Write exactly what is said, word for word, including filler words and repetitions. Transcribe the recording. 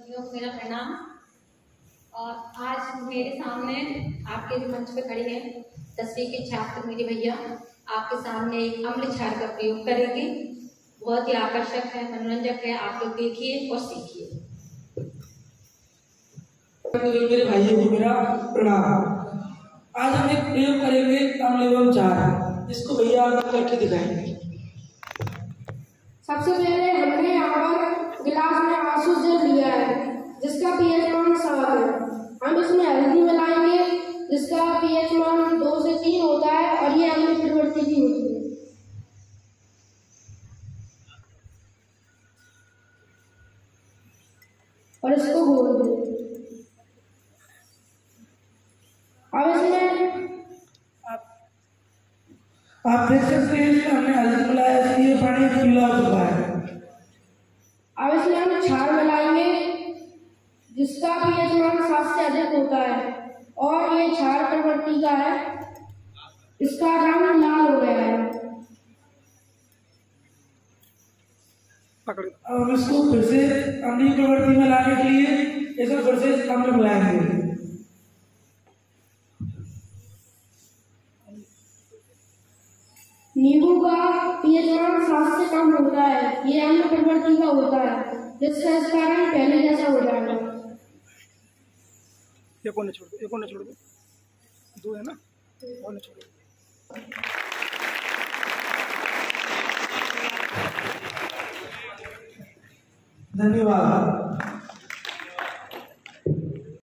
सभी को मेरा प्रणाम। और आज मेरे सामने आपके मंच पे खड़े हैं दसवीं के छात्र मेरे भैया आपके सामने एक अम्ल क्षार का प्रयोग करेंगे। बहुत ही आकर्षक है, मनोरंजक है, आप लोग देखिए और सीखिए। मेरे भाइयों को मेरा प्रणाम। आज हम एक प्रयोग करेंगे अम्ल एवं क्षार, जिसको भैया आप करके दिखाएंगे। सबसे पहले हमने यहाँ पर गिलास में आंसू जल लिया है जिसका पीएच मान सात है। हम इसमें हल्दी मिलाएंगे जिसका पीएच मान दो से तीन होता है और ये अम्ल प्रवृत्ति की होती है। और इसको घोल दें। अब इसमें आप देख सकते हैं हमने हल्दी मिलाया, इसलिए पानी पीला हो चुका है। अब इसमें हम क्षार मिलाएंगे जिसका पीएच मान सात से अधिक होता है और ये क्षार प्रवृत्ति का है। इसका रंग लाल हो गया है। अब हम इसको फिर से अम्लीय प्रवृत्ति में लाने के लिए इसमें फिर से अम्ल मिलाएंगे। नींबू का पीएच मान सात से कम होता है, ये अम्ल प्रवृत्ति का होता है जिसका इसका रंग पहले जैसा हो जाएगा। ये कौन छोड़ दो, ये कौन छोड़ दो, दो है ना, कौन छोड़ दो। धन्यवाद।